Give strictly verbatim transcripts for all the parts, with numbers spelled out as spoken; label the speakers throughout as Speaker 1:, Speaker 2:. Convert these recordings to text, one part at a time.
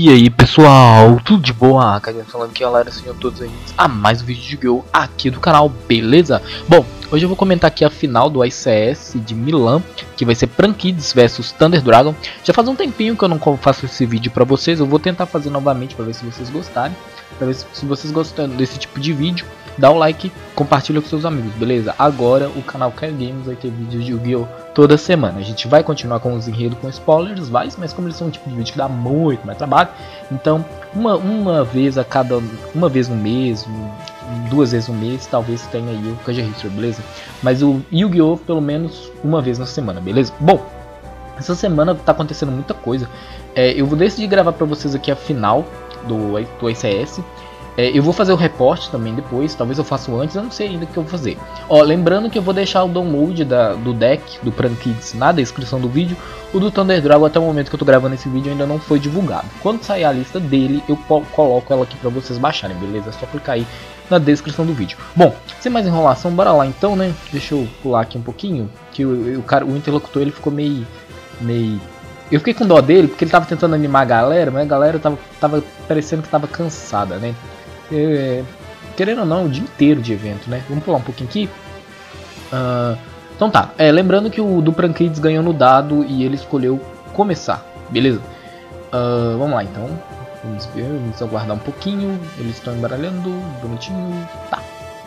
Speaker 1: E aí pessoal, tudo de boa? Cadê falando que galera, sejam todos aí a mais um vídeo de Yu-Gi-Oh! Aqui do canal, beleza? Bom, hoje eu vou comentar aqui a final do I C S de Milan, que vai ser Prankids versus Thunder Dragon. Já faz um tempinho que eu não faço esse vídeo pra vocês, eu vou tentar fazer novamente pra ver se vocês gostarem. Pra ver se vocês gostam desse tipo de vídeo, dá o like, compartilha com seus amigos, beleza? Agora o canal Caio Games vai ter vídeos de Yu-Gi-Oh! Toda semana. A gente vai continuar com os enredos com spoilers, vai, mas como eles são um tipo de vídeo que dá muito mais trabalho, então uma, uma vez a cada, uma vez no mês, duas vezes no mês, talvez tenha aí o Kaja History, beleza? Mas o Yu-Gi-Oh! Pelo menos uma vez na semana, beleza? Bom, essa semana tá acontecendo muita coisa. É, eu vou decidir gravar pra vocês aqui a final do, do I C S. É, eu vou fazer o reporte também depois, talvez eu faça antes, eu não sei ainda o que eu vou fazer. Ó, lembrando que eu vou deixar o download da, do deck do Prankids na descrição do vídeo. O do Thunder Dragon até o momento que eu tô gravando esse vídeo ainda não foi divulgado. Quando sair a lista dele, eu coloco ela aqui pra vocês baixarem, beleza? É só clicar aí na descrição do vídeo. Bom, sem mais enrolação, bora lá então, né? Deixa eu pular aqui um pouquinho, que o, o, cara, o interlocutor ele ficou meio... meio... Eu fiquei com dó dele, porque ele tava tentando animar a galera, mas a galera tava, tava parecendo que tava cansada, né? É, querendo ou não, o dia inteiro de evento, né? Vamos pular um pouquinho aqui. Uh, então tá, é, lembrando que o do Prankids ganhou no dado e ele escolheu começar, beleza? Uh, vamos lá então, vamos ver, vamos aguardar um pouquinho. Eles estão embaralhando, bonitinho, tá.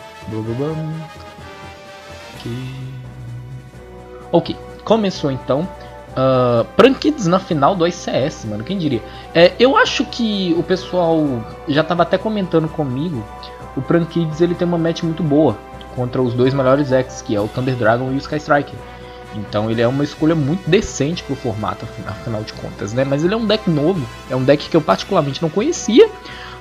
Speaker 1: Ok, ok, começou então. Uh, Prankids na final do I C S, mano, quem diria? É, eu acho que o pessoal já tava até comentando comigo. O Prankids ele tem uma match muito boa contra os dois melhores decks, que é o Thunder Dragon e o Sky Striker. Então ele é uma escolha muito decente pro formato, afinal de contas, né? Mas ele é um deck novo, é um deck que eu particularmente não conhecia.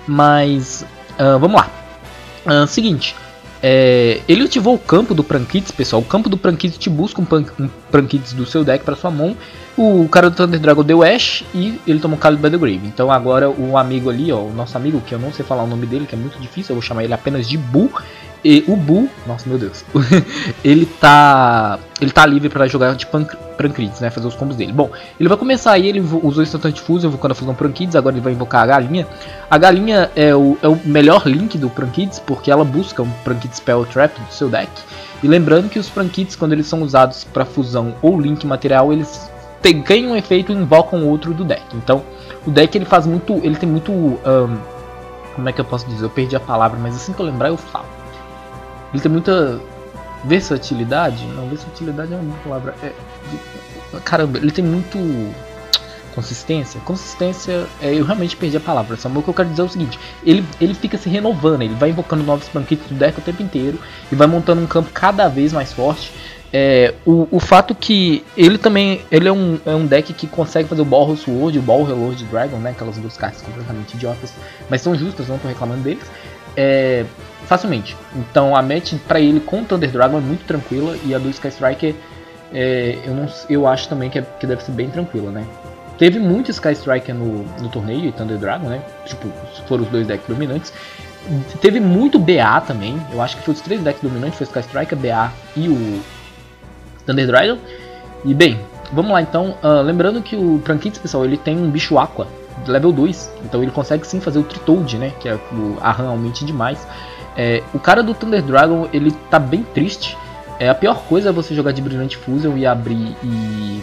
Speaker 1: Mas uh, vamos lá. Uh, seguinte. É, ele ativou o campo do Prankids, pessoal. O campo do Prankids te busca um, um Prankids do seu deck para sua mão. O cara do Thunder Dragon deu Ash e ele tomou Calibre by the Grave. Então agora o amigo ali, ó, o nosso amigo, que eu não sei falar o nome dele, que é muito difícil, eu vou chamar ele apenas de Bu. E o Bu, nossa meu Deus, ele tá ele tá livre para jogar de Prankids, né, fazer os combos dele. Bom, ele vai começar aí, ele usou instantante fuso, invocando a fusão Prankids, agora ele vai invocar a galinha. A galinha é o, é o melhor link do Prankids, porque ela busca um Prankid Spell Trap do seu deck. E lembrando que os Prankids, quando eles são usados para fusão ou link material, eles tem, ganham um efeito e invocam outro do deck. Então, o deck ele faz muito, ele tem muito, um, como é que eu posso dizer? Eu perdi a palavra, mas assim que eu lembrar eu falo. Ele tem muita versatilidade, não, versatilidade é uma palavra, é, de, caramba, ele tem muito consistência, consistência, é, eu realmente perdi a palavra, só o que eu quero dizer é o seguinte, ele, ele fica se renovando, ele vai invocando novos Prankids do deck o tempo inteiro, e vai montando um campo cada vez mais forte. É, o, o fato que ele também, ele é um, é um deck que consegue fazer o Ball Sword e o Ball Reload Dragon, né, aquelas duas cartas completamente idiotas, mas são justas, não tô reclamando deles. É, facilmente. Então a match pra ele com o Thunder Dragon é muito tranquila, e a do Sky Striker é, eu, não, eu acho também que, é, que deve ser bem tranquila, né? Teve muito Sky Striker no, no torneio e Thunder Dragon, né? Tipo, foram os dois decks dominantes. Teve muito B A também, eu acho que foi os três decks dominantes, foi o Sky Striker, B A e o Thunder Dragon. E bem, vamos lá então, uh, lembrando que o Prankids, pessoal, ele tem um bicho Aqua level dois, então ele consegue sim fazer o Tritoad, né, que é o Arran aumente demais. É, o cara do Thunder Dragon, ele tá bem triste. É, a pior coisa é você jogar de Brilhante Fusion e abrir e,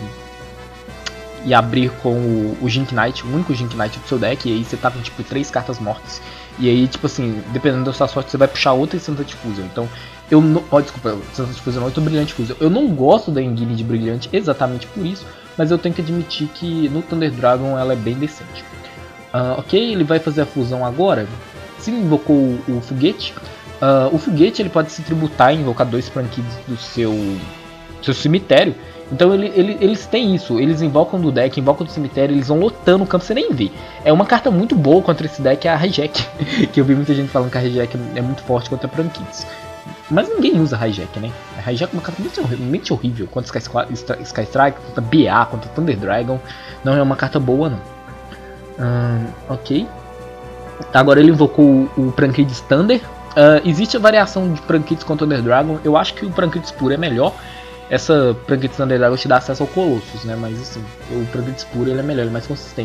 Speaker 1: e abrir com o, o Jink Knight, o único Jink Knight do seu deck, e aí você tá com tipo três cartas mortas. E aí, tipo assim, dependendo da sua sorte, você vai puxar outra Instantante Fusion. Então, eu não... Oh, desculpa, Instantante Fusion não, eu tô Brilhante Fusion. Eu não gosto da Engine de Brilhante exatamente por isso, mas eu tenho que admitir que no Thunder Dragon ela é bem decente. Uh, ok, ele vai fazer a fusão agora. Se invocou o, o foguete, uh, o foguete ele pode se tributar e invocar dois Prankids do seu, seu cemitério. Então ele, ele, eles têm isso, eles invocam do deck, invocam do cemitério, eles vão lotando o campo, você nem vê. É uma carta muito boa contra esse deck, é a Hijack. Que eu vi muita gente falando que a Hijack é muito forte contra Prankids. Mas ninguém usa Hijack, né? A Hijack é uma carta muito, muito horrível contra Sky, Sky Strike, contra B A, contra Thunder Dragon. Não é uma carta boa, não. Hum, ok. Agora ele invocou o, o Prankids Thunder. Uh, existe a variação de Prankids com Thunder Dragon. Eu acho que o Prankids puro é melhor. Essa Prankids Thunder Dragon te dá acesso ao Colossus, né? Mas assim, o Prankids puro ele é melhor, ele é mais consistente.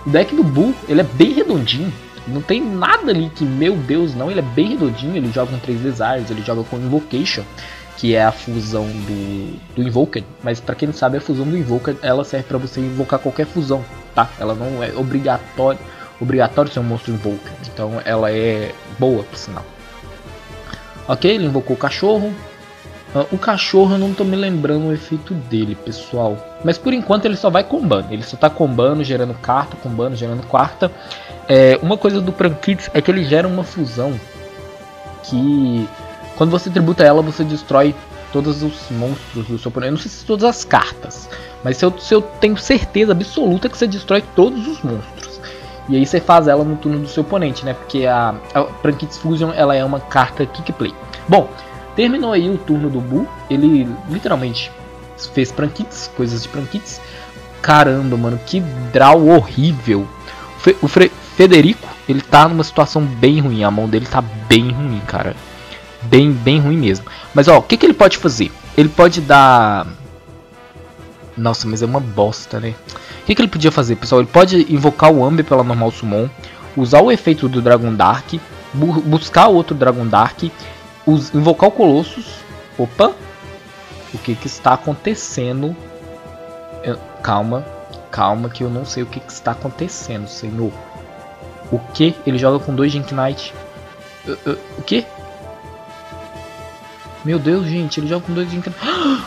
Speaker 1: O deck do Bull, ele é bem redondinho. Não tem nada ali que, meu Deus, não. Ele é bem redondinho. Ele joga com três Desires, ele joga com Invocation, que é a fusão do, do Invoker. Mas pra quem não sabe, a fusão do Invoker, ela serve pra você invocar qualquer fusão, tá? Ela não é obrigatório, obrigatório ser um monstro Invoker. Então ela é boa, por sinal. Ok, ele invocou o cachorro. Uh, o cachorro eu não tô me lembrando o efeito dele, pessoal. Mas por enquanto ele só vai combando. Ele só tá combando, gerando carta, combando, gerando quarta. É, uma coisa do Prankits é que ele gera uma fusão que, quando você tributa ela, você destrói todos os monstros do seu oponente. Eu não sei se todas as cartas, mas se eu, se eu tenho certeza absoluta que você destrói todos os monstros. E aí você faz ela no turno do seu oponente, né? Porque a, a Prankits Fusion, ela é uma carta kick play. Bom, terminou aí o turno do Bull. Ele literalmente fez Prankits, coisas de Prankits. Caramba, mano, que draw horrível. O Fre Federico, ele tá numa situação bem ruim. A mão dele tá bem ruim, cara. Bem, bem ruim mesmo. Mas ó, o que, que ele pode fazer? Ele pode dar... Nossa, mas é uma bosta, né? O que, que ele podia fazer, pessoal? Ele pode invocar o Amber pela normal summon, usar o efeito do Dragon Dark, bu buscar outro Dragon Dark, invocar o Colossus. Opa! O que, que está acontecendo? Eu... Calma, calma, que eu não sei o que, que está acontecendo, senhor. O que? Ele joga com dois Jink Knight. Uh, uh, o que? Meu Deus, gente, ele joga com dois Jink Knight.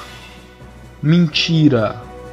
Speaker 1: Mentira!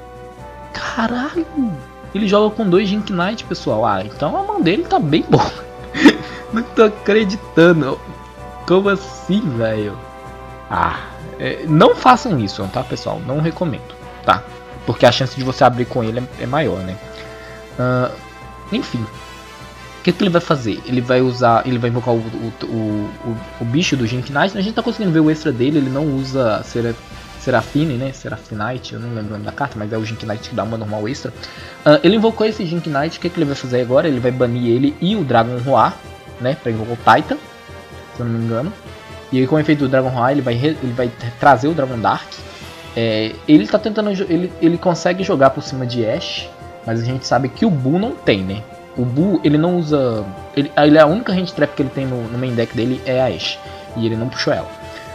Speaker 1: Caralho! Ele joga com dois Jink Knight, pessoal. Ah, então a mão dele tá bem boa. Não tô acreditando. Como assim, velho? Ah, é, não façam isso, tá, pessoal? Não recomendo, tá? Porque a chance de você abrir com ele é, é maior, né? Uh, enfim. O que, que ele vai fazer? Ele vai usar. Ele vai invocar o, o, o, o, o bicho do Jink Knight. A gente tá conseguindo ver o extra dele. Ele não usa Seraf, Serafine, né? Serafinite. Eu não lembro o nome da carta, mas é o Jink Knight que dá uma normal extra. Uh, ele invocou esse Jink Knight. O que, que ele vai fazer agora? Ele vai banir ele e o Dragon Roar, né? Pra invocar o Titan, se eu não me engano. E aí, com o efeito do Dragon Roar, ele vai, ele vai trazer o Dragon Dark. É, ele tá tentando. Ele, ele consegue jogar por cima de Ashe, mas a gente sabe que o Bull não tem, né? O Bull, ele não usa... Ele, ele, a única hand trap que ele tem no, no main deck dele é a Ashe. E ele não puxou ela.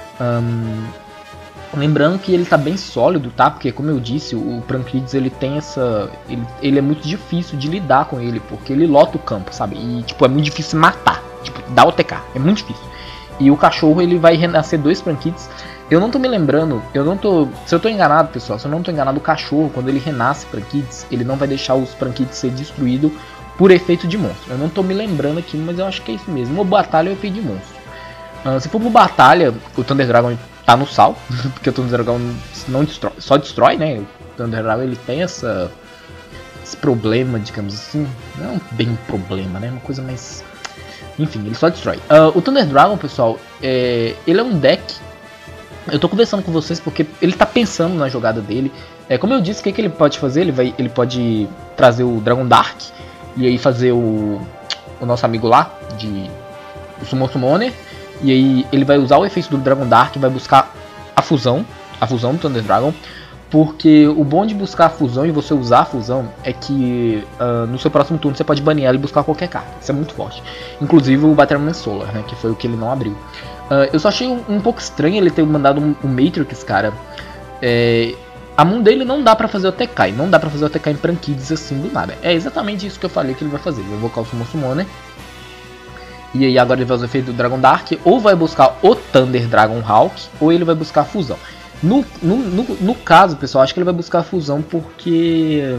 Speaker 1: Um, lembrando que ele tá bem sólido, tá? Porque, como eu disse, o, o Prankits, ele tem essa... Ele, ele é muito difícil de lidar com ele, porque ele lota o campo, sabe? E, tipo, é muito difícil matar. Tipo, dar o T K. É muito difícil. E o cachorro, ele vai renascer dois Prankits. Eu não tô me lembrando, eu não tô... Se eu tô enganado, pessoal, se eu não tô enganado, o cachorro, quando ele renasce Prankits, ele não vai deixar os Prankits ser destruídos por efeito de monstro. Eu não tô me lembrando aqui, mas eu acho que é isso mesmo. Uma batalha é o efeito de monstro. Uh, se for por batalha, o Thunder Dragon tá no sal, porque o Thunder Dragon não destrói, só destrói, né? O Thunder Dragon, ele tem essa, esse problema, digamos assim. Não é bem um problema, né? Uma coisa mais... Enfim, ele só destrói. Uh, o Thunder Dragon, pessoal, é... ele é um deck... Eu tô conversando com vocês porque ele tá pensando na jogada dele. É, como eu disse, o que, que ele pode fazer? Ele, vai, ele pode trazer o Dragon Dark e aí fazer o, o nosso amigo lá, de o Summon Summoner. E aí ele vai usar o efeito do Dragon Dark e vai buscar a fusão, a fusão do Thunder Dragon. Porque o bom de buscar a fusão e você usar a fusão é que uh, no seu próximo turno você pode banir ela e buscar qualquer carta. Isso é muito forte. Inclusive o Batman Solar, né, que foi o que ele não abriu. Uh, eu só achei um, um pouco estranho ele ter mandado um, um Matrix, cara. É, a mão dele não dá pra fazer o T K, e não dá pra fazer o T K em Prankits assim do nada. É exatamente isso que eu falei que ele vai fazer. Ele vai invocar o Summon Summoner. E aí agora ele vai usar o efeito do Dragon Dark. Ou vai buscar o Thunder Dragon Hawk, ou ele vai buscar a fusão. No, no, no, no caso, pessoal, acho que ele vai buscar a fusão porque...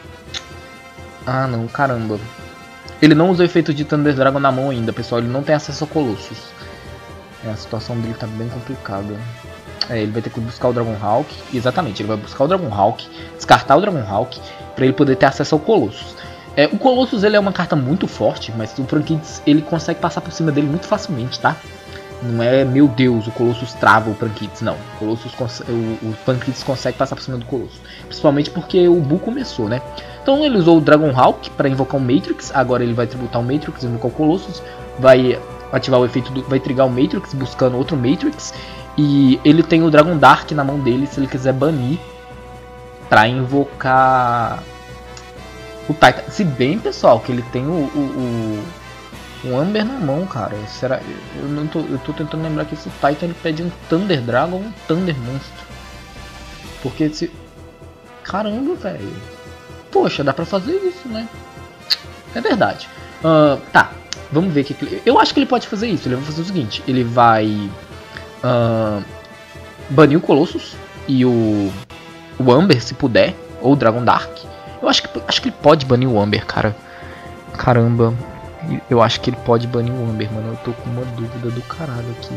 Speaker 1: Ah, não, caramba. Ele não usa o efeito de Thunder Dragon na mão ainda, pessoal. Ele não tem acesso ao Colossus. É, a situação dele tá bem complicada. É, ele vai ter que buscar o Dragon Hawk. Exatamente, ele vai buscar o Dragon Hawk, descartar o Dragon Hawk, pra ele poder ter acesso ao Colossus. É, o Colossus, ele é uma carta muito forte, mas o Prankits, ele consegue passar por cima dele muito facilmente, tá? Não é, meu Deus, o Colossus trava o Prankits, não. O, Colossus, o, o Prankits consegue passar por cima do Colossus. Principalmente porque o Bull começou, né? Então ele usou o Dragon Hawk para invocar o Matrix. Agora ele vai tributar o Matrix, invocar o Colossus. Vai ativar o efeito, do, vai trigar o Matrix, buscando outro Matrix. E ele tem o Dragon Dark na mão dele, se ele quiser banir. Pra invocar... O Titan, se bem, pessoal, que ele tem o, o, o, o Amber na mão, cara. Será? Eu não tô, eu tô tentando lembrar que esse Titan ele pede um Thunder Dragon ou um Thunder Monstro. Porque se... Caramba, velho. Poxa, dá pra fazer isso, né? É verdade. Uh, tá, vamos ver o que... Eu acho que ele pode fazer isso. Ele vai fazer o seguinte. Ele vai... Uh, banir o Colossus e o... O Amber, se puder. Ou o Dragon Dark. Eu acho que, acho que ele pode banir o Amber, cara. Caramba. Eu acho que ele pode banir o Amber, mano. Eu tô com uma dúvida do caralho aqui.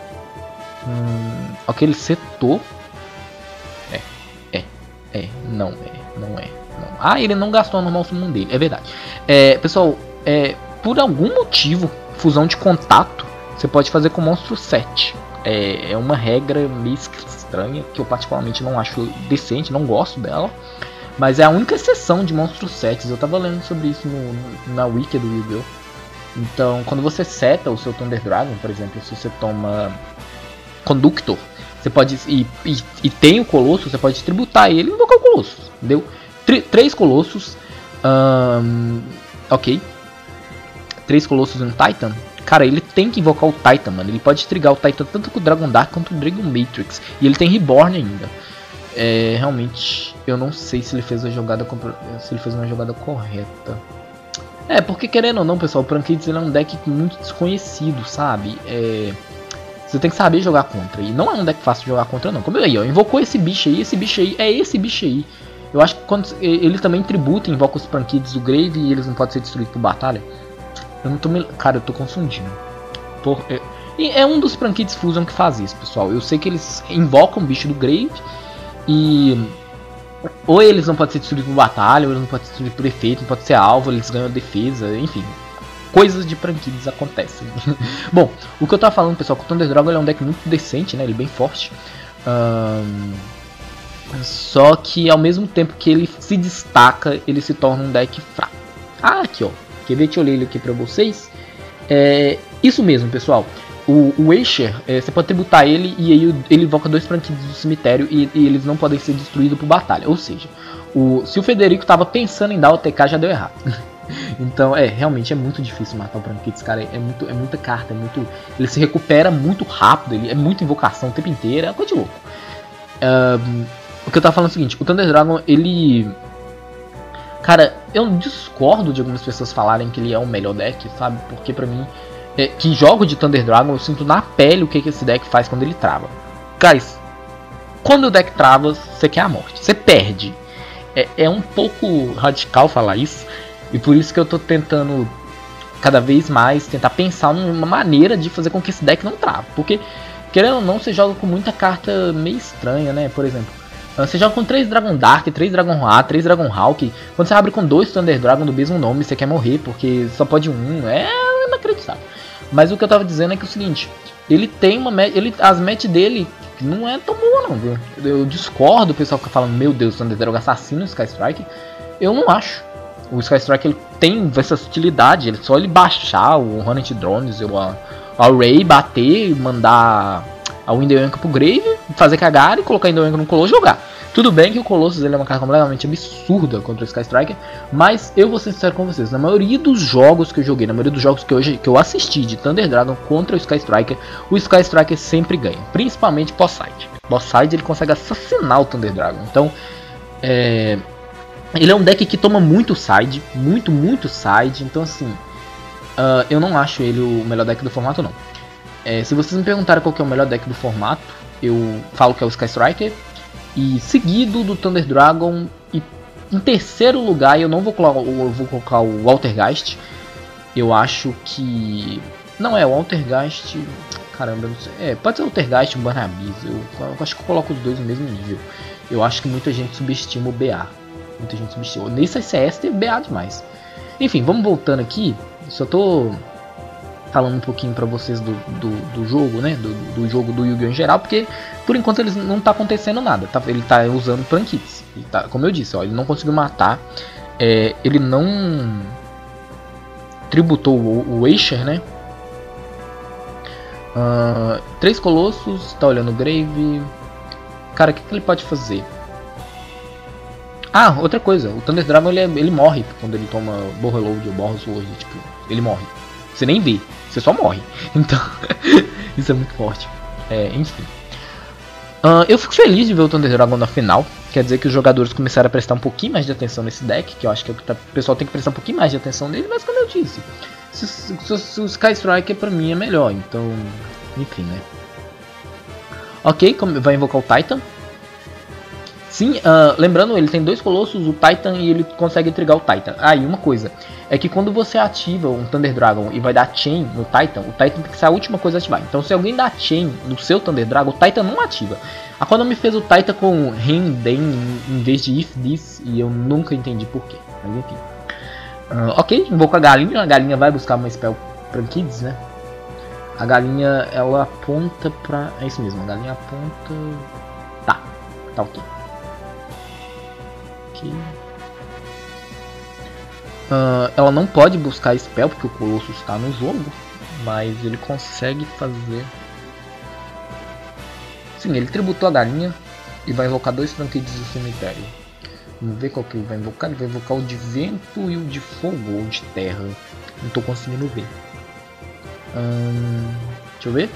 Speaker 1: Hum, ok, ele setou. É, é, é, não é, não é. Não. Ah, ele não gastou a normal summon dele, é verdade. É, pessoal, é, por algum motivo, fusão de contato, você pode fazer com o monstro sete. É, é uma regra meio estranha, que eu particularmente não acho decente, não gosto dela. Mas é a única exceção de monstros sets. Eu tava lendo sobre isso no, no, na wiki do Yu-Gi-Oh! Então, quando você seta o seu Thunder Dragon, por exemplo, se você toma Conductor, você pode e, e, e tem o Colosso, você pode tributar ele e invocar o Colosso, entendeu? Tr três Colossos, um, ok. Três Colossos e um Titan. Cara, ele tem que invocar o Titan, mano. Ele pode trigar o Titan tanto com o Dragon Dark quanto o Dragon Matrix. E ele tem Reborn ainda. É, realmente, eu não sei se ele fez a jogada se ele fez uma jogada correta. É, porque querendo ou não, pessoal, o Prankids ele é um deck muito desconhecido, sabe? É, você tem que saber jogar contra. E não é um deck fácil de jogar contra, não. Como aí, ó, invocou esse bicho aí, esse bicho aí, é esse bicho aí. Eu acho que quando ele também tributa, invoca os Prankids do Grave e eles não podem ser destruídos por batalha. Eu não tô me... Cara, eu tô confundindo. Por... É... E é um dos Prankids Fusion que faz isso, pessoal. Eu sei que eles invocam o bicho do Grave. E ou eles não podem ser destruídos por batalha, ou eles não podem ser destruídos por efeito, não pode ser alvo, eles ganham defesa, enfim. Coisas de Prankids acontecem. Bom, o que eu tava falando, pessoal, que o Thunder Dragon ele é um deck muito decente, né? Ele é bem forte. Um... Só que ao mesmo tempo que ele se destaca, ele se torna um deck fraco. Ah, aqui ó. Quer ver? Deixa eu ler ele aqui pra vocês. É isso mesmo, pessoal. O, o Escher, é, você pode tributar ele e aí ele invoca dois Prankids do cemitério e, e eles não podem ser destruídos por batalha. Ou seja, o, se o Federico estava pensando em dar o T K, já deu errado. Então, é, realmente é muito difícil matar o Prankids, cara. É, muito, é muita carta, é muito, ele se recupera muito rápido, ele é muita invocação o tempo inteiro, é coisa de louco. Um, o que eu tava falando é o seguinte, o Thunder Dragon, ele... Cara, eu discordo de algumas pessoas falarem que ele é o melhor deck, sabe? Porque pra mim... É, que jogo de Thunder Dragon, eu sinto na pele o que, que esse deck faz quando ele trava. Guys, quando o deck trava, você quer a morte, você perde. É, é um pouco radical falar isso, e por isso que eu tô tentando cada vez mais tentar pensar numa maneira de fazer com que esse deck não trave. Porque, querendo ou não, você joga com muita carta meio estranha, né? Por exemplo, você joga com três Dragon Dark, três Dragon Ra, três Dragon Hawk. Quando você abre com dois Thunder Dragon do mesmo nome, você quer morrer, porque só pode um. É inacreditável. Mas o que eu tava dizendo é que é o seguinte, ele tem uma ele as match dele não é tão boa não, viu? Eu discordo, o pessoal fica falando, meu Deus, o Thunder Dragon assassina o Sky Strike. Eu não acho. O Sky Strike ele tem versatilidade, ele só ele baixar o Hornet Drones, ou a, a Ray, bater, mandar a Windowanka pro Grave, fazer cagar e colocar a Windowanka no Colosso e jogar. Tudo bem que o Colossus ele é uma carta completamente absurda contra o Sky Striker, mas eu vou ser sincero com vocês, na maioria dos jogos que eu joguei, na maioria dos jogos que, hoje, que eu assisti de Thunder Dragon contra o Sky Striker, o Sky Striker sempre ganha, principalmente boss side. Boss side ele consegue assassinar o Thunder Dragon, então é... ele é um deck que toma muito side, muito, muito side, então assim, uh, eu não acho ele o melhor deck do formato não. É, se vocês me perguntarem qual que é o melhor deck do formato, eu falo que é o Sky Striker, e seguido do Thunder Dragon, e em terceiro lugar eu não vou colocar, eu vou colocar o Altergeist. Eu acho que... Não é, o Altergeist... Caramba, não sei. É, pode ser o Altergeist e o Barnabis. Eu, eu acho que eu coloco os dois no mesmo nível. Eu acho que muita gente subestima o B A. Muita gente subestima. Nesse C S teve B A demais. Enfim, vamos voltando aqui. Só tô falando um pouquinho pra vocês do, do, do jogo, né? Do, do jogo do Yu-Gi-Oh! Em geral, porque por enquanto eles não tá acontecendo nada. Tá, ele tá usando Prankids. Tá, como eu disse, ó, ele não conseguiu matar. É, ele não tributou o, o Escher, né? Uh, três Colossos, tá olhando o Grave. Cara, o que, que ele pode fazer? Ah, outra coisa, o Thunder Dragon ele, é, ele morre quando ele toma Ball Reload ou Ball Sword, tipo, ele morre. Você nem vê, você só morre. Então, isso é muito forte. É, enfim. Uh, eu fico feliz de ver o Thunder Dragon na final. Quer dizer que os jogadores começaram a prestar um pouquinho mais de atenção nesse deck, que eu acho que é o que tá, o pessoal tem que prestar um pouquinho mais de atenção nele, mas como eu disse, se, se, se, se o Sky Striker pra mim é melhor, então, enfim, né. Ok, vai invocar o Titan. Sim, uh, lembrando, ele tem dois colossos, o Titan, e ele consegue trigar o Titan. Ah, e uma coisa, é que quando você ativa um Thunder Dragon e vai dar Chain no Titan, o Titan tem que ser a última coisa a ativar. Então se alguém dá Chain no seu Thunder Dragon, o Titan não ativa. A Konami fez o Titan com Renden em vez de If This, e eu nunca entendi porquê, mas enfim. Uh, ok, invoca a galinha, a galinha vai buscar uma spell pra Kids, né? A galinha, ela aponta pra... é isso mesmo, a galinha aponta... Tá, tá ok. Uh, ela não pode buscar spell porque o Colosso está no jogo, mas ele consegue fazer. Sim, ele tributou a galinha e vai invocar dois Tranquides do cemitério. Vamos ver qual que ele vai invocar. Ele vai invocar o de vento e o de fogo ou de terra. Não estou conseguindo ver. Hum, deixa eu ver.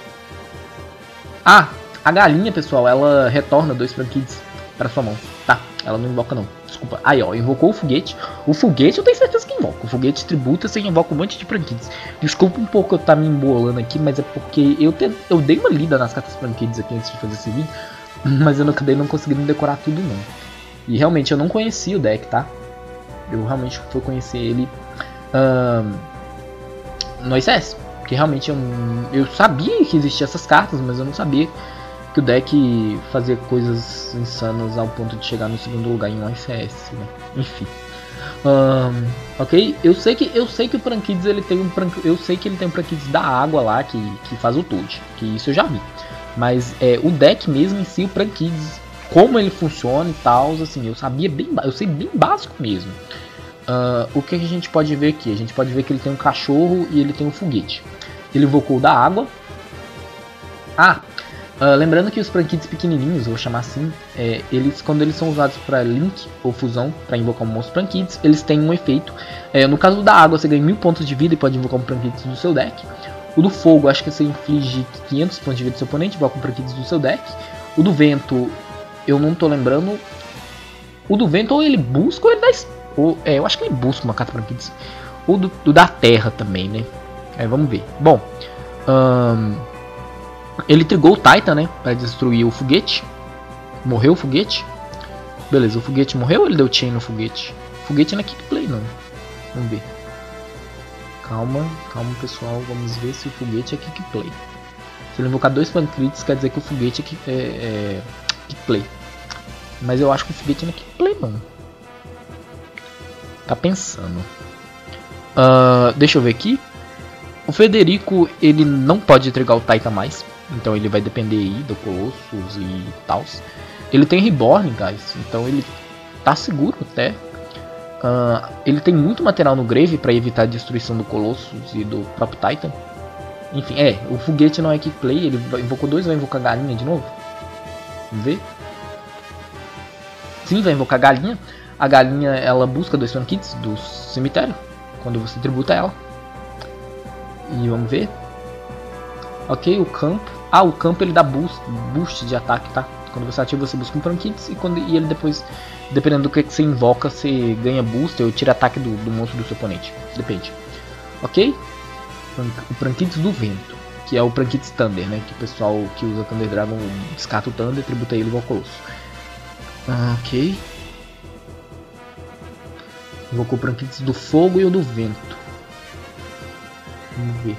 Speaker 1: Ah, a galinha, pessoal, ela retorna dois Tranquides para sua mão. Tá, ela não invoca não. Desculpa. Aí, ó, invocou o foguete. O foguete eu tenho certeza que invoca. O foguete tributa, você invoca um monte de Prankids. Desculpa um pouco eu estar tá me embolando aqui, mas é porque eu, te... eu dei uma lida nas cartas Prankids aqui antes de fazer esse vídeo, mas eu não acabei não conseguindo decorar tudo não. E realmente eu não conhecia o deck, tá? Eu realmente fui conhecer ele um, no I C S. Porque realmente eu, eu sabia que existiam essas cartas, mas eu não sabia que o deck fazia coisas insanas ao ponto de chegar no segundo lugar em um I C S, né? Enfim. Um, ok, eu sei que eu sei que o Prankids ele tem um eu sei que ele tem um Prankids da água lá que, que faz o Toad, que isso eu já vi. Mas é o deck mesmo em si, o Prankids, como ele funciona e tal, assim, eu sabia bem, eu sei bem básico mesmo. Uh, o que a gente pode ver aqui? A gente pode ver que ele tem um cachorro e ele tem um foguete. Ele invocou da água. Ah, Uh, lembrando que os Prankids pequenininhos, vou chamar assim, é, eles quando eles são usados para Link ou fusão, para invocar um monstro Prankids, eles têm um efeito. É, no caso da água, você ganha mil pontos de vida e pode invocar um Prankids do seu deck. O do fogo, acho que você inflige quinhentos pontos de vida do seu oponente, invoca um Prankids do seu deck. O do vento, eu não tô lembrando. O do vento, ou ele busca ou ele dá. Ou, é, eu acho que ele busca uma carta Prankids. Ou do, do da terra também, né? É, vamos ver. Bom. Um, Ele trigou o Titan, né, para destruir o foguete. Morreu o foguete. Beleza, o foguete morreu ou ele deu chain no foguete? O foguete não é kickplay, não. Vamos ver. Calma, calma, pessoal. Vamos ver se o foguete é kickplay. Se ele invocar dois Prankids, quer dizer que o foguete é, kick, é, é kickplay. Mas eu acho que o foguete não é kickplay, não. Tá pensando. Uh, deixa eu ver aqui. O Federico, ele não pode trigar o Titan mais. Então ele vai depender aí do Colossus e tal. Ele tem Reborn, guys. Então ele tá seguro até. Uh, ele tem muito material no Grave para evitar a destruição do Colossus e do próprio Titan. Enfim, é. O foguete não é kickplay. Ele invocou dois, vai invocar a galinha de novo. Vamos ver. Sim, vai invocar a galinha. A galinha, ela busca dois Prankids do cemitério. Quando você tributa ela. E vamos ver. Ok, o campo. Ah, o campo ele dá boost, boost de ataque, tá? Quando você ativa, você busca um Prankids e, quando, e ele depois, dependendo do que você invoca, você ganha boost ou tira ataque do, do monstro do seu oponente. Depende. Ok? O Prankids do vento, que é o Prankids Thunder, né? Que o pessoal que usa Thunder Dragon descarta o Thunder e tributa ele igual Colosso. Ah, ok. Invocou o Prankids do fogo e o do vento. Vamos ver.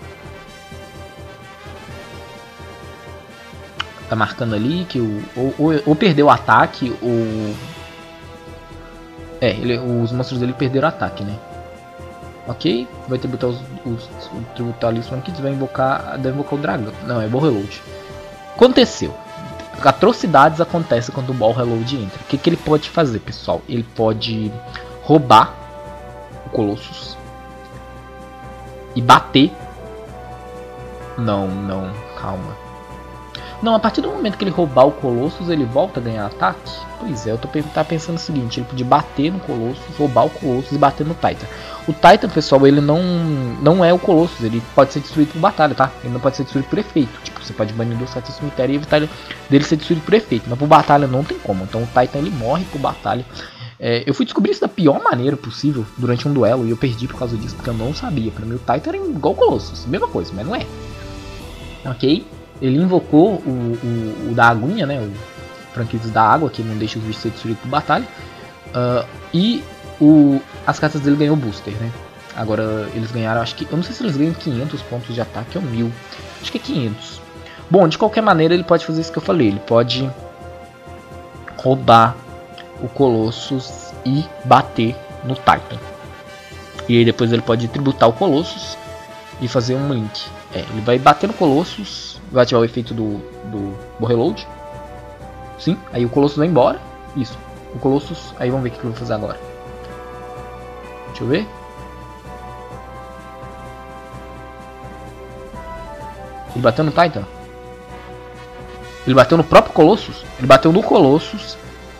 Speaker 1: Tá marcando ali que o, ou, ou, ou perdeu o ataque ou... É, ele, os monstros dele perderam o ataque, né? Ok, vai tributar os, os, os tributar ali os Prankids, vai invocar, deve invocar o dragão. Não, é Ball Reload. Aconteceu. Atrocidades acontecem quando o Ball Reload entra. O que, que ele pode fazer, pessoal? Ele pode roubar o Colossus e bater. Não, não, calma. Não, a partir do momento que ele roubar o Colossus, ele volta a ganhar ataque? Pois é, eu tô tá pensando o seguinte, ele podia bater no Colossus, roubar o Colossus e bater no Titan. O Titan, pessoal, ele não, não é o Colossus, ele pode ser destruído por batalha, tá? Ele não pode ser destruído por efeito. Tipo, você pode banir do Titan cemitério e evitar dele ser destruído por efeito. Mas por batalha não tem como, então o Titan ele morre por batalha. É, eu fui descobrir isso da pior maneira possível durante um duelo e eu perdi por causa disso, porque eu não sabia. Pra mim o Titan era igual o Colossus, mesma coisa, mas não é. Ok? Ele invocou o, o, o da aguinha, né? O Franquides da água, que não deixa os bichos ser destruídos por batalha. Uh, e o, as cartas dele ganhou booster, né? Agora eles ganharam, acho que... Eu não sei se eles ganham quinhentos pontos de ataque ou mil. Acho que é quinhentos. Bom, de qualquer maneira ele pode fazer isso que eu falei. Ele pode roubar o Colossus e bater no Titan. E aí depois ele pode tributar o Colossus e fazer um link. É, ele vai bater no Colossus, vai ativar o efeito do, do, do reload. Sim, aí o Colossus vai embora. Isso, o Colossus, aí vamos ver o que eu vou fazer agora. Deixa eu ver. Ele bateu no Titan? Ele bateu no próprio Colossus? Ele bateu no Colossus.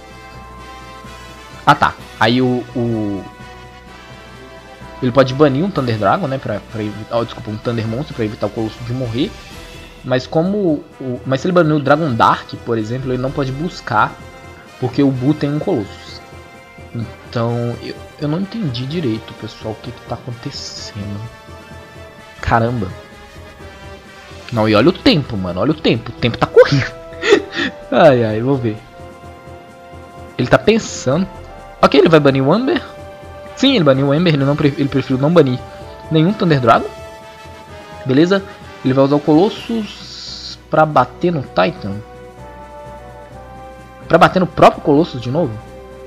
Speaker 1: Ah tá, aí o... o... Ele pode banir um Thunder Dragon, né, pra, pra evitar, oh, desculpa, um Thunder Monster pra evitar o Colossus de morrer. Mas como, o, mas se ele banir o Dragon Dark, por exemplo, ele não pode buscar, porque o Bu tem um Colossus. Então, eu, eu não entendi direito, pessoal, o que que tá acontecendo. Caramba. Não, e olha o tempo, mano, olha o tempo, o tempo tá correndo. Ai, ai, vou ver. Ele tá pensando. Ok, ele vai banir o Amber. Sim, ele baniu o Ember, ele, não, ele preferiu não banir nenhum Thunder Dragon. Beleza? Ele vai usar o Colossus pra bater no Titan. Pra bater no próprio Colossus de novo?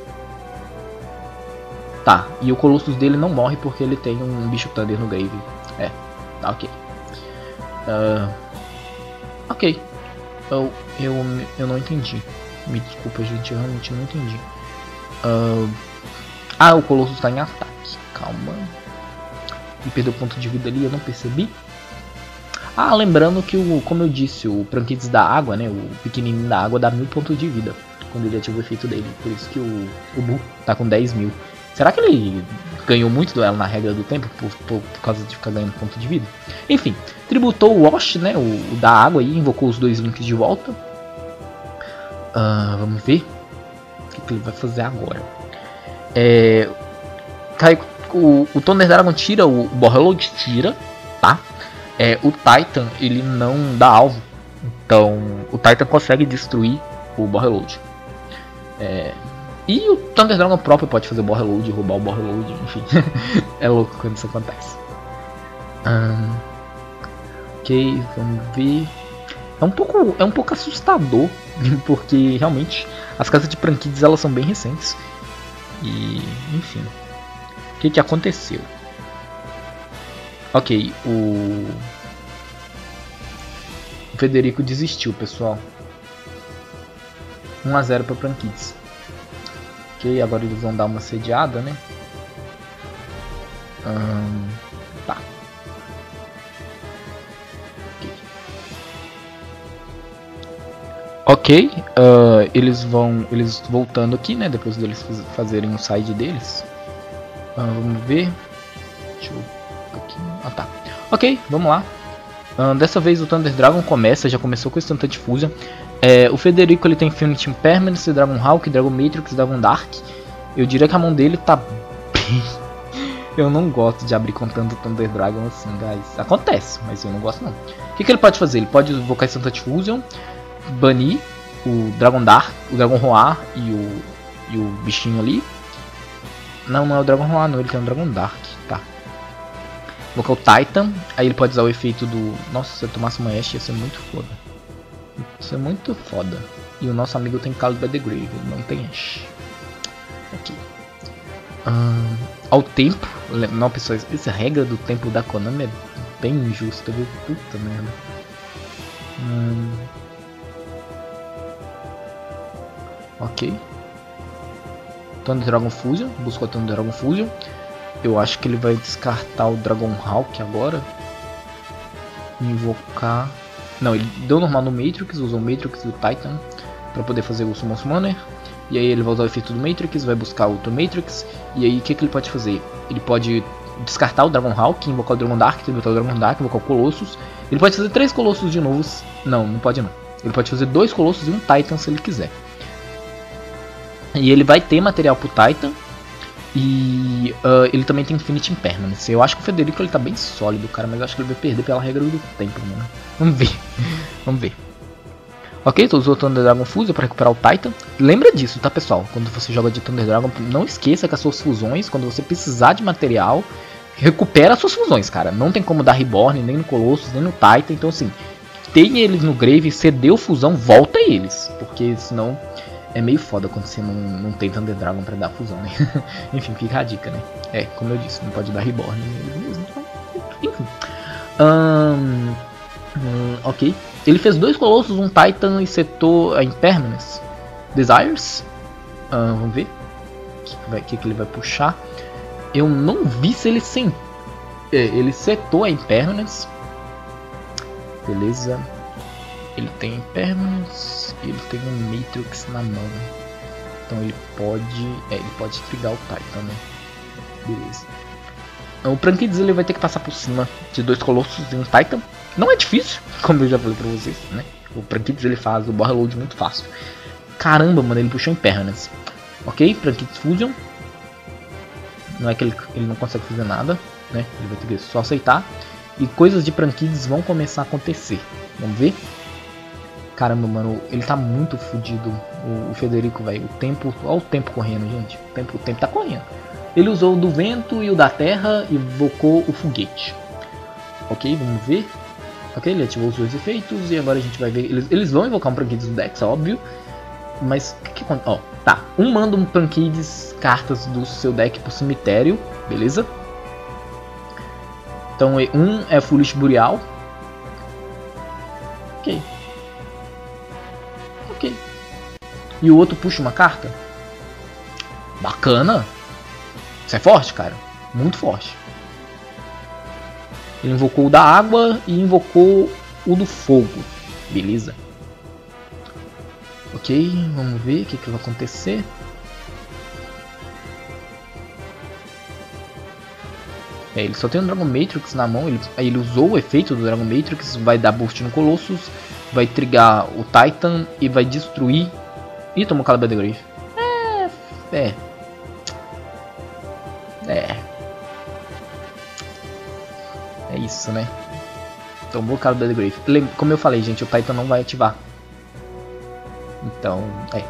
Speaker 1: Tá, e o Colossus dele não morre porque ele tem um bicho Thunder no Grave. É, tá ok. Uh, ok. Eu, eu, eu não entendi. Me desculpa, gente, eu realmente não entendi. Uh, Ah, o Colossus está em ataque. Calma. Ele perdeu ponto de vida ali, eu não percebi. Ah, lembrando que, o, como eu disse, o Prankids da água, né? O pequenininho da água dá mil pontos de vida quando ele ativa o efeito dele. Por isso que o, o Bu tá com dez mil. Será que ele ganhou muito duelo na regra do tempo por, por, por causa de ficar ganhando ponto de vida? Enfim, tributou o Wash, né? O, o da água aí, invocou os dois links de volta. Uh, vamos ver o que, que ele vai fazer agora. É, cai, o, o Thunder Dragon tira o, o Borreload, tira, tá? É, o Titan, ele não dá alvo, então o Titan consegue destruir o Borreload. É, e o Thunder Dragon próprio pode fazer o Borreload, roubar o Borreload, enfim. É louco quando isso acontece. Hum, ok, vamos ver. É um pouco, é um pouco assustador, porque realmente as casas de Prankids elas são bem recentes. E, enfim, o que que aconteceu? Ok, o, o Federico desistiu, pessoal. um a zero para Prankids. Ok, agora eles vão dar uma sediada, né? Hum, tá. Ok, uh, eles vão, eles voltando aqui, né, depois deles fazerem o side deles. Uh, vamos ver. Deixa eu... Aqui. Ah, tá. Ok, vamos lá. Uh, dessa vez o Thunder Dragon começa, já começou com esse Instant Fusion. É, o Federico ele tem Infinity Impermanence, Dragon Hawk, Dragon Matrix, Dragon Dark. Eu diria que a mão dele tá bem... Eu não gosto de abrir com tanto Thunder Dragon assim, guys. Acontece, mas eu não gosto não. O que, que ele pode fazer? Ele pode invocar esse Instant Fusion, banir o Dragon Dark, o Dragon Roar e o, e o bichinho ali. Não, não é o Dragon Roar não, ele tem o Dragon Dark, tá. Invocar o Titan, aí ele pode usar o efeito do... Nossa, se eu tomasse uma Ashe ia ser muito foda. Isso é muito foda. E o nosso amigo tem Caliber the Grave, ele não tem Ashe. Ok. Hum, ao tempo... Não, pessoal, essa regra do tempo da Konami é bem injusta, viu? Puta merda. Hum... Ok. Thunder Dragon Fusion. Buscou Thunder Dragon Fusion. Eu acho que ele vai descartar o Dragon Hawk agora. Invocar. Não, ele deu normal no Matrix, usou o Matrix e o Titan pra poder fazer o Summon Summoner. E aí ele vai usar o efeito do Matrix, vai buscar outro Matrix. E aí o que, que ele pode fazer? Ele pode descartar o Dragon Hawk, invocar o Dragon Dark, invocar o Dragon Dark, invocar o Colossus. Ele pode fazer três Colossus de novo. Não, não pode não. Ele pode fazer dois Colossus e um Titan se ele quiser. E ele vai ter material pro Titan. E uh, ele também tem Infinite Impermanence. Eu acho que o Federico ele tá bem sólido, cara, mas eu acho que ele vai perder pela regra do tempo, mano. Vamos ver. Vamos ver. Ok, tô usando o Thunder Dragon Fusão para recuperar o Titan. Lembra disso, tá, pessoal? Quando você joga de Thunder Dragon, não esqueça que as suas fusões, quando você precisar de material, recupera as suas fusões, cara. Não tem como dar Reborn, nem no Colossus, nem no Titan. Então, assim, tem eles no Grave, cedeu fusão, volta eles. Porque senão é meio foda quando você não, não tem Thunder Dragon pra dar fusão, né? Enfim, fica a dica, né? É, como eu disse, não pode dar Reborn neles mesmo. Enfim. Hum, hum, ok. Ele fez dois Colossus, um Titan e setou a Impermanence. Desires. Uh, vamos ver o que, vai, que, que ele vai puxar. Eu não vi se ele sem... É, ele setou a Impermanence. Beleza. Ele tem Impermanence e ele tem um Matrix na mão. Então ele pode... É, ele pode trigar o Titan, né? Beleza. O Prankids ele vai ter que passar por cima de dois Colossus e um Titan. Não é difícil, como eu já falei pra vocês, né? O Prankids ele faz o Bar Reload muito fácil. Caramba, mano, ele puxou Impermanence. Ok, Prankids Fusion. Não é que ele, ele não consegue fazer nada, né? Ele vai ter que só aceitar. E coisas de Prankids vão começar a acontecer. Vamos ver? Caramba, mano, ele tá muito fodido, o, o Federico, velho. O tempo, olha o tempo correndo, gente. O tempo, o tempo tá correndo. Ele usou o do vento e o da terra e invocou o foguete. Ok, vamos ver. Ok, ele ativou os dois efeitos e agora a gente vai ver. Eles, eles vão invocar um Prankids do Dex, óbvio. Mas o que acontece? Ó, tá. Um manda um Prankids cartas do seu deck pro cemitério, beleza? Então um é Foolish Burial. Ok. Ok. E o outro puxa uma carta. Bacana. Isso é forte, cara. Muito forte. Ele invocou o da água e invocou o do fogo. Beleza. Ok, vamos ver o que, que vai acontecer. É, ele só tem o Dragon Matrix na mão. Ele, ele usou o efeito do Dragon Matrix. Vai dar boost no Colossus. Vai trigar o Titan e vai destruir. Ih, tomou Caliber the Grave. É. É. É. É isso, né? Tomou o Caliber the Grave. Como eu falei, gente, o Titan não vai ativar. Então, é.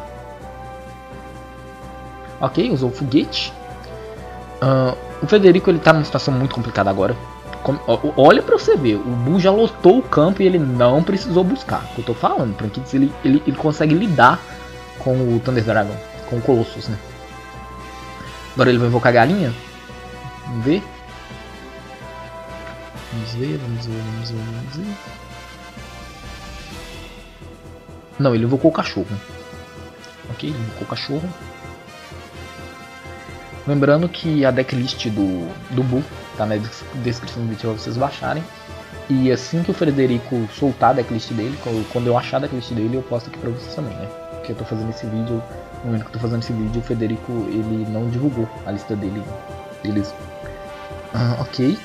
Speaker 1: Ok, usou o foguete. Uh, o Federico ele tá numa situação muito complicada agora. Com, ó, olha pra você ver, o Bull já lotou o campo e ele não precisou buscar. O que eu tô falando, o Prankids ele, ele, ele consegue lidar com o Thunder Dragon, com o Colossus, né? Agora ele vai invocar a galinha. Vamos ver. Vamos ver, vamos ver, vamos ver, vamos ver. Não, ele invocou o cachorro. Ok, ele invocou o cachorro. Lembrando que a decklist do, do Bull tá na descrição do vídeo pra vocês baixarem. E assim que o Federico soltar a decklist dele, quando eu achar a decklist dele, eu posto aqui pra vocês também, né? Porque eu tô fazendo esse vídeo, no momento que eu tô fazendo esse vídeo, o Federico ele não divulgou a lista dele. Beleza. Ah, ok.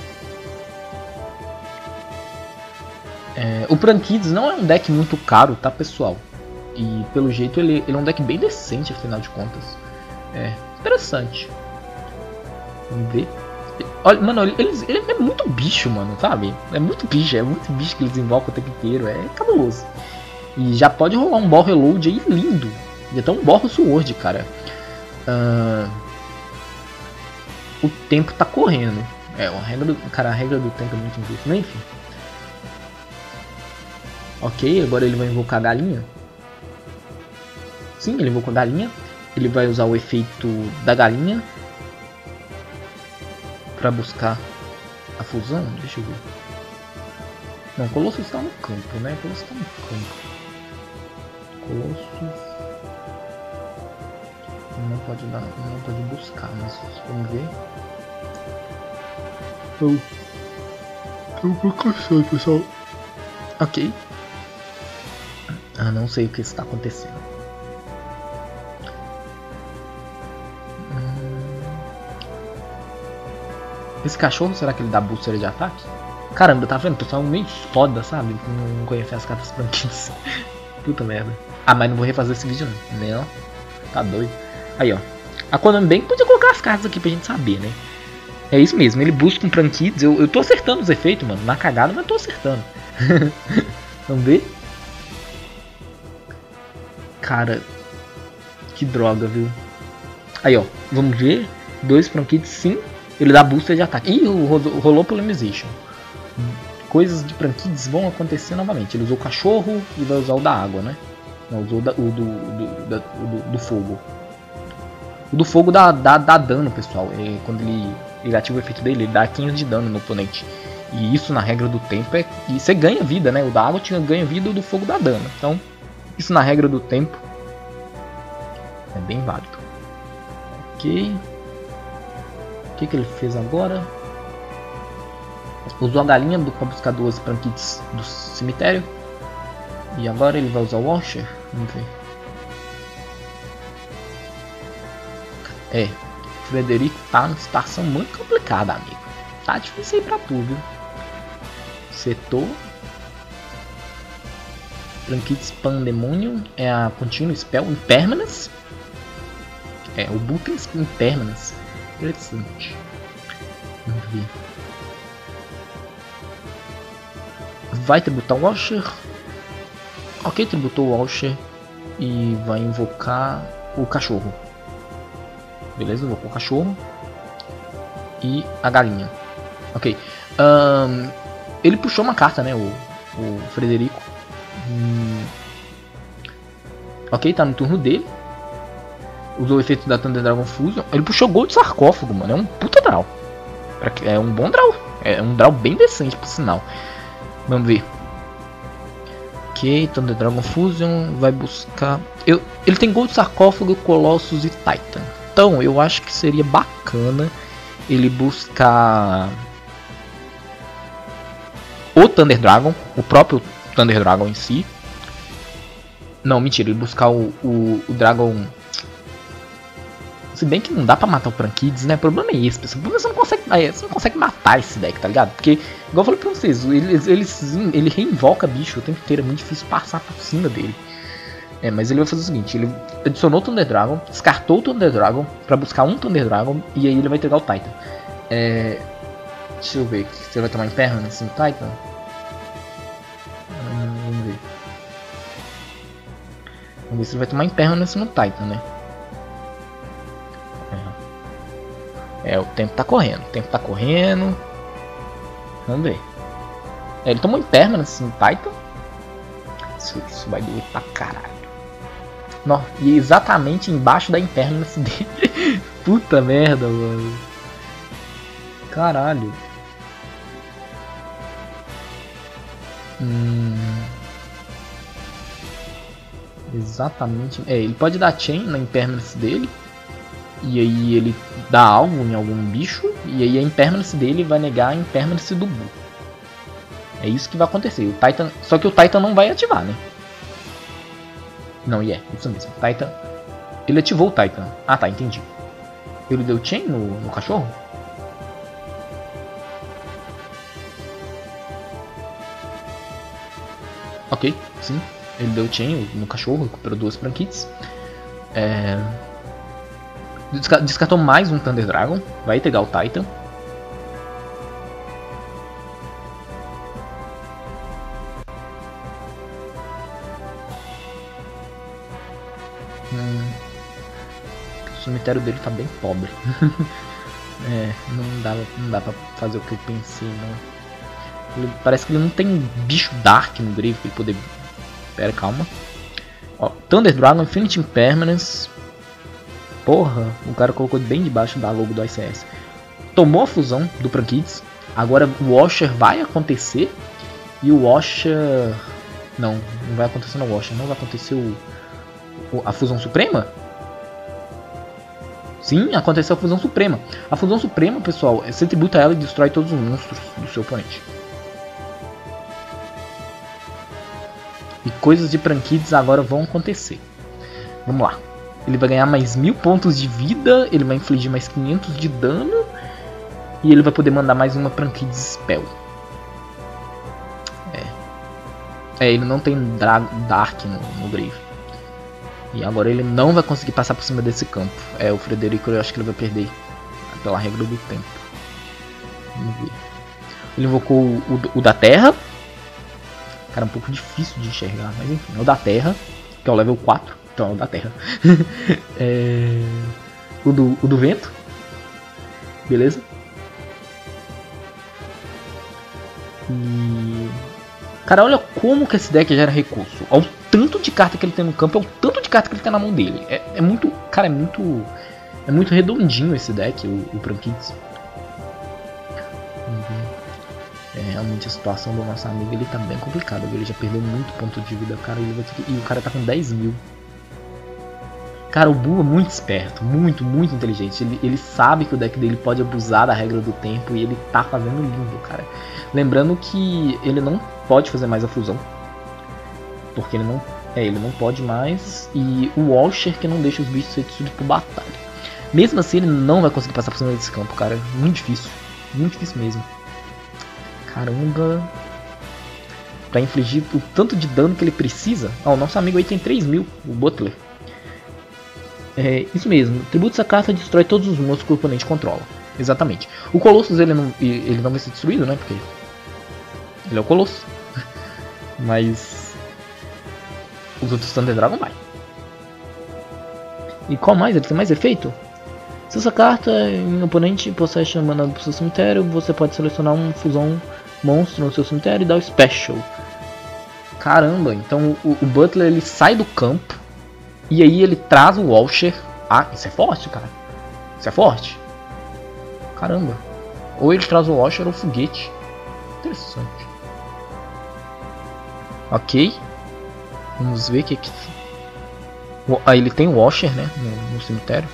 Speaker 1: É, o Prankids não é um deck muito caro, tá, pessoal? E pelo jeito ele, ele é um deck bem decente, afinal de contas. É interessante. Vamos ver. Olha, mano, ele, ele é muito bicho, mano, sabe? É muito bicho, é muito bicho que eles invocam o tempo inteiro. É cabuloso. E já pode rolar um Ball Reload aí lindo. E até um Ball Sword, cara. Uh, o tempo tá correndo. É, a regra do, cara, a regra do tempo é muito injusta. Mas enfim. Ok, agora ele vai invocar a galinha. Sim, ele invocou a galinha. Ele vai usar o efeito da galinha pra buscar a fusão. Deixa eu ver. Não, o Colossus está no campo, né? O Colossus está no campo. Colossus não pode dar, não pode buscar, mas vamos ver. Eu tô um pouco cansado, pessoal. Ok. Ah, não sei o que está acontecendo. Hum... Esse cachorro, será que ele dá booster de ataque? Caramba, tá vendo? O pessoal meio foda, sabe? Não conhece as cartas branquinhas. Puta merda. Ah, mas não vou refazer esse vídeo não. Não. Tá doido. Aí, ó. A Konami bem podia colocar as cartas aqui pra gente saber, né? É isso mesmo, ele busca um Prankids. Eu, eu tô acertando os efeitos, mano. Na cagada, mas tô acertando. Vamos ver? Cara, que droga, viu? Aí, ó. Vamos ver. Dois Prankids, sim. Ele dá booster de ataque. Ih, rolou Polemization. Coisas de Prankids vão acontecer novamente. Ele usou o cachorro e vai usar o da água, né? Não, usou da, o do, do, da, o do, do fogo. O do fogo dá, dá, dá dano, pessoal. É, quando ele, ele ativa o efeito dele, ele dá quinhentos de dano no oponente. E isso na regra do tempo é. E você ganha vida, né? O da água tinha ganha vida, o do fogo dá dano. Então, isso na regra do tempo é bem válido. Ok. O que, que ele fez agora? Usou a galinha do, para buscar duas Prankids do cemitério. E agora ele vai usar o Washer. Vamos ver. É, o Frederico tá numa situação muito complicada, amigo. Tá difícil aí pra tu, viu? Setor. Prankids Pandemonium é a Continuous Spell Impermanence. É, o Button Impermanence. Interessante. Vamos ver. Vai tributar o Washer. Ok, tributou o Washer. E vai invocar o cachorro. Beleza, invocou o cachorro. E a galinha. Ok. Um, ele puxou uma carta, né? O, o Frederico. Hum. Ok, tá no turno dele. Usou o efeito da Thunder Dragon Fusion. Ele puxou Gold Sarcófago, mano. É um puta draw. É um bom draw. É um draw bem decente, por sinal. Vamos ver. Ok, Thunder Dragon Fusion. Vai buscar... Eu, ele tem Gold Sarcófago, Colossus e Titan. Então, eu acho que seria bacana ele buscar o Thunder Dragon, o próprio Thunder Dragon em si. Não, mentira, ele buscar o, o, o Dragon. Se bem que não dá pra matar o Prankids, né? O problema é esse, pessoal. Você não consegue, você não consegue matar esse deck, tá ligado? Porque, igual eu falei pra vocês, ele, ele, ele reinvoca bicho o tempo inteiro, é muito difícil passar por cima dele. É, mas ele vai fazer o seguinte, ele adicionou o Thunder Dragon, descartou o Thunder Dragon pra buscar um Thunder Dragon e aí ele vai entregar o Titan. É, deixa eu ver, você vai tomar Impermanence no Titan? Hum, vamos ver. Vamos ver se ele vai tomar Impermanence no Titan, né? É, é, o tempo tá correndo, o tempo tá correndo. Vamos ver. É, ele tomou Impermanence no Titan. Isso, isso vai doer pra caralho. Não, e exatamente embaixo da Impermanence dele. Puta merda, mano. Caralho. Hum. Exatamente. É, ele pode dar chain na Impermanence dele. E aí ele dá alvo em algum bicho. E aí a Impermanence dele vai negar a Impermanence do Bull. É isso que vai acontecer. O Titan... Só que o Titan não vai ativar, né? Não, e yeah, é, isso mesmo. Titan. Ele ativou o Titan. Ah, tá, entendi. Ele deu chain no, no cachorro? Ok, sim. Ele deu chain no cachorro, recuperou duas Prankids. É... Descartou mais um Thunder Dragon. Vai pegar o Titan. Hum, o cemitério dele tá bem pobre. É, não dá, não dá pra fazer o que eu pensei, não. Ele, parece que ele não tem bicho Dark no grave pra ele poder... Pera, calma. Ó, Thunder Dragon, Infinity Impermanence. Porra, o cara colocou bem debaixo da logo do I C S. Tomou a fusão do Prankids. Agora o Washer vai acontecer. E o Washer... Não, não vai acontecer no Washer. Não vai acontecer o... A fusão suprema? Sim, aconteceu a fusão suprema. A fusão suprema, pessoal, você tributa ela e destrói todos os monstros do seu oponente. E coisas de Prankids agora vão acontecer. Vamos lá. Ele vai ganhar mais mil pontos de vida. Ele vai infligir mais quinhentos de dano. E ele vai poder mandar mais uma Prankids Spell. É. É, ele não tem Dra Dark no, no Grave. E agora ele não vai conseguir passar por cima desse campo. É, o Frederico eu acho que ele vai perder. Pela regra do tempo. Vamos ver. Ele invocou o, o, o da Terra. Cara, é um pouco difícil de enxergar. Mas enfim, é o da Terra. Que é o level quatro. Então é o da Terra. é... o, do, o do Vento. Beleza? E... Cara, olha como que esse deck gera recurso. Olha o tanto de carta que ele tem no campo. É o tanto de carta que ele tem na mão dele. É, é muito... Cara, é muito... É muito redondinho esse deck, o, o Prankids. Uhum. É, realmente a situação do nosso amigo ele tá bem complicada. Ele já perdeu muito ponto de vida, cara. Ele vai ter que... E o cara tá com dez mil. Cara, o Buu é muito esperto, muito, muito inteligente. Ele, ele sabe que o deck dele pode abusar da regra do tempo e ele tá fazendo lindo, cara. Lembrando que ele não pode fazer mais a fusão. Porque ele não... É, ele não pode mais. E o Washer que não deixa os bichos serem destruídos por batalha. Mesmo assim, ele não vai conseguir passar por cima desse campo, cara. Muito difícil. Muito difícil mesmo. Caramba. Pra infligir o tanto de dano que ele precisa. Ó, o nosso amigo aí tem três mil, o Butler. É isso mesmo. Tributo essa carta destrói todos os monstros que o oponente controla. Exatamente. O Colossus ele não, ele não vai ser destruído, né? Porque ele é o Colossus. Mas os outros Thunder Dragon vai. E qual mais? Ele tem mais efeito? Se essa carta em oponente possui mandado para o seu cemitério, você pode selecionar um fusão monstro no seu cemitério e dar o Special. Caramba, então o, o Butler ele sai do campo e aí ele traz o Washer. Ah, isso é forte, cara. Isso é forte. Caramba. Ou ele traz o Washer ou o foguete. Interessante. Ok. Vamos ver o que que... Aí ele tem o Washer, né, no, no cemitério.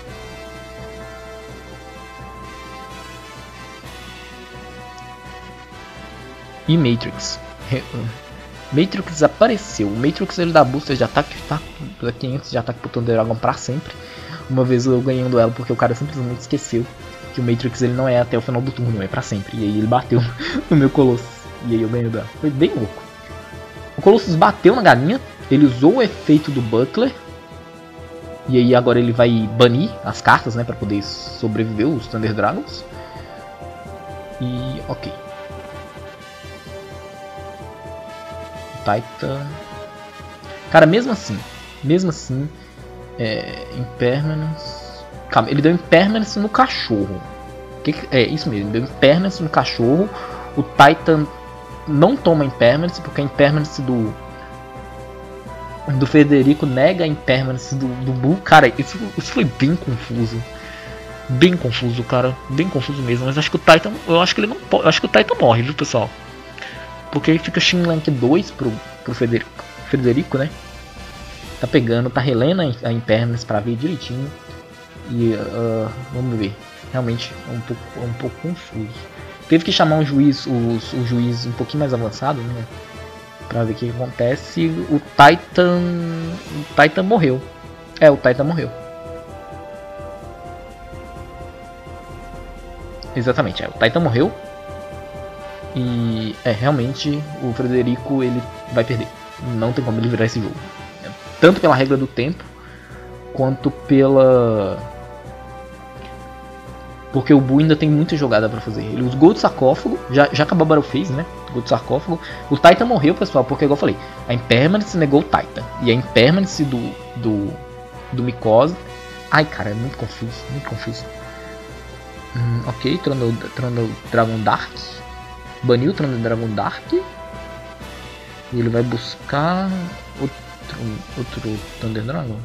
Speaker 1: E Matrix. Matrix apareceu. O Matrix ele dá booster de ataque, tá? quinhentos de ataque pro Thunder Dragon pra sempre. Uma vez eu ganhei um duelo porque o cara simplesmente esqueceu que o Matrix ele não é até o final do turno, é pra sempre. E aí ele bateu no meu Colossus. E aí eu ganhei o duelo. Foi bem louco. O Colossus bateu na galinha. Ele usou o efeito do Butler. E aí agora ele vai banir as cartas, né, pra poder sobreviver os Thunder Dragons. E ok. Titan. Cara, mesmo assim, mesmo assim, é, Impermanence. Calma, ele deu Impermanence no cachorro. Que, é isso mesmo, ele deu Impermanence no cachorro. O Titan não toma Impermanence porque a Impermanence do do Frederico nega a Impermanence do, do Buu. Cara, isso, isso foi bem confuso. Bem confuso, cara. Bem confuso mesmo. Mas acho que o Titan. Eu acho que ele não pode. Eu acho que o Titan morre, viu, pessoal? Porque aí fica Shinlank dois pro, pro Frederico, Frederico, né? Tá pegando, tá relendo a Impermanence pra ver direitinho. E uh, vamos ver. Realmente é um pouco, é um pouco confuso. Teve que chamar um juiz, os, o juiz um pouquinho mais avançado, né? Pra ver o que acontece. O Titan. O Titan morreu. É, o Titan morreu. Exatamente, é, o Titan morreu. E é, realmente o Frederico ele vai perder. Não tem como ele virar esse jogo. Tanto pela regra do tempo, quanto pela... Porque o Buu ainda tem muita jogada pra fazer. Ele usou Gol de Sarcófago, já, já acabou a Battle Phase, né? Gol de Sarcófago. O Titan morreu, pessoal, porque igual eu falei, a Impermanence negou o Titan. E a Impermanence do, do, do Mikosa... Ai, cara, é muito confuso, muito confuso. Hum, ok, Thunder Dragon Dark. Baniu o Thunder Dragon Dark. E ele vai buscar outro, outro Thunder Dragon.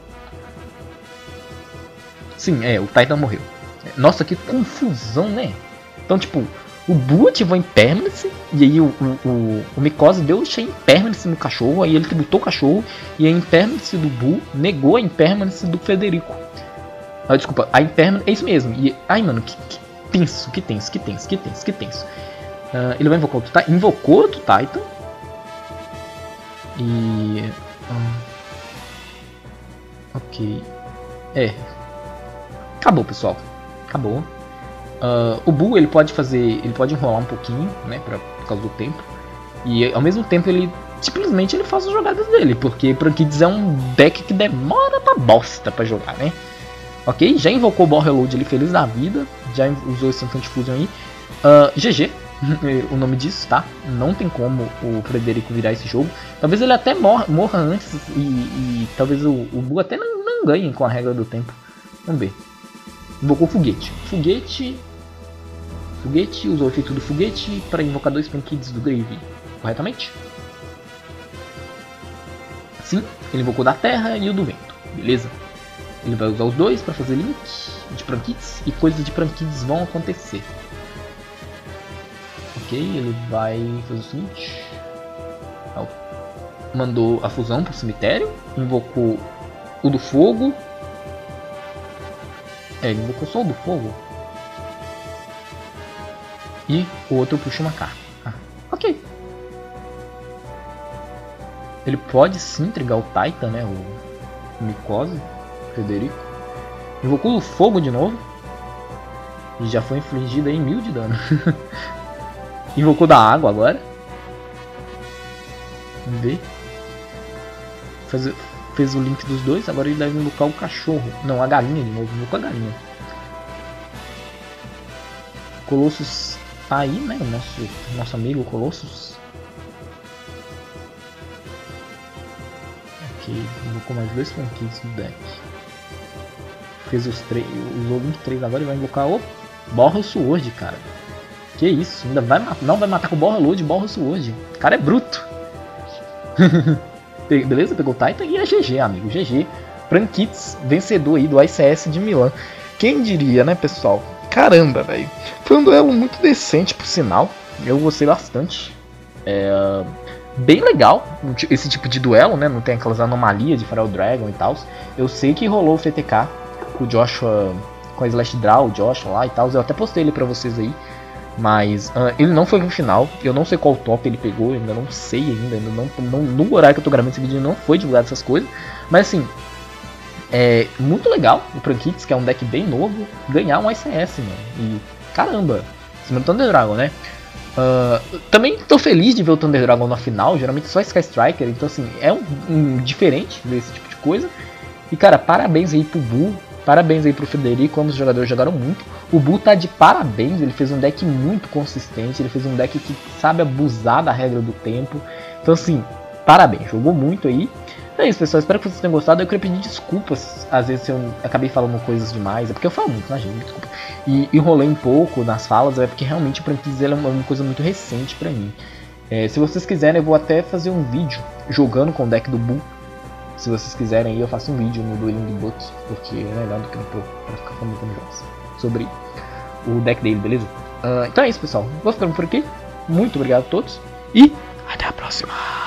Speaker 1: Sim, é, o Titan morreu. Nossa, que confusão, né? Então, tipo, o Buu ativou a Impermanence. E aí o, o, o, o Mikosa deu a Impermanence no cachorro. Aí ele tributou o cachorro. E a Impermanence do Buu negou a Impermanence do Frederico. Ah, desculpa, a Impermanence... É isso mesmo. E, ai, mano, que, que tenso, que tenso, que tenso, que tenso, que tenso. Uh, ele vai invocar outro Titan. Invocou outro Titan. E... Hum, ok. É. Acabou, pessoal. Acabou. Uh, o Bull, ele pode fazer... Ele pode enrolar um pouquinho, né? Pra, por causa do tempo. E ao mesmo tempo ele... Simplesmente ele faz as jogadas dele. Porque Prankids é um deck que demora pra bosta pra jogar, né? Ok? Já invocou o Ball Reload ali, feliz da vida. Já usou esse Instant Fusion aí. Uh, G G. O nome disso, tá? Não tem como o Frederico virar esse jogo. Talvez ele até morra, morra antes e, e talvez o, o Bull até não, não ganhe com a regra do tempo. Vamos ver. Invocou foguete. Foguete. Foguete, usou o efeito do foguete para invocar dois Prankids do Grave. Corretamente? Sim, ele invocou da terra e o do vento. Beleza. Ele vai usar os dois para fazer link de Prankids e coisas de Prankids vão acontecer. Ok, ele vai fazer o seguinte. Mandou a fusão pro cemitério. Invocou o do fogo. É, ele invocou só o do fogo. E o outro puxa uma carta. Ah, ok. Ele pode sim trigar o Titan, né? O Micose, Frederico. Invocou o fogo de novo. E já foi infligido aí mil de dano. Invocou da água agora. Vamos ver. Fez, fez o link dos dois. Agora ele deve invocar o cachorro. Não, a galinha de novo. Invocou a galinha. Colossus tá aí, né? O nosso, nosso amigo Colossus. Ok. Invocou mais dois Prankids no deck. Fez os três. Usou vinte e três agora e vai invocar o Ball Sword, cara. Que isso, ainda vai, não vai matar com o Ball Reload e Ball Sword. O cara é bruto. Beleza? Pegou o Titan e é G G, amigo. G G. Prankids, vencedor aí do I C S de Milan. Quem diria, né, pessoal? Caramba, velho. Foi um duelo muito decente, por sinal. Eu gostei bastante. É... Bem legal esse tipo de duelo, né? Não tem aquelas anomalias de Feral Dragon e tal. Eu sei que rolou o F T K com o Joshua, com a Slash Draw, o Joshua lá e tal. Eu até postei ele pra vocês aí. Mas uh, ele não foi no final, eu não sei qual top ele pegou, eu ainda não sei ainda, ainda não, não, no horário que eu tô gravando esse vídeo não foi divulgado essas coisas. Mas assim, é muito legal o Prankids, que é um deck bem novo, ganhar um I C S, mano. E caramba, em cima do Thunder Dragon, né? Uh, também tô feliz de ver o Thunder Dragon na final, geralmente só Sky Striker, então assim, é um, um diferente ver esse tipo de coisa. E cara, parabéns aí pro Bull. Parabéns aí pro Frederico, ambos os jogadores jogaram muito. O Bull tá de parabéns, ele fez um deck muito consistente, ele fez um deck que sabe abusar da regra do tempo. Então assim, parabéns, jogou muito aí. Então é isso, pessoal, espero que vocês tenham gostado. Eu queria pedir desculpas, às vezes se eu acabei falando coisas demais, é porque eu falo muito, né, gente, desculpa. E enrolei um pouco nas falas, é porque realmente o Prankids é uma coisa muito recente pra mim. É, se vocês quiserem, eu vou até fazer um vídeo jogando com o deck do Bull. Se vocês quiserem aí, eu faço um vídeo no Dueling Book, porque é melhor do que no Pro, pra ficar comentando jogos sobre o deck dele, beleza? Uh, então é isso, pessoal. Vou ficando por aqui. Muito obrigado a todos e até a próxima!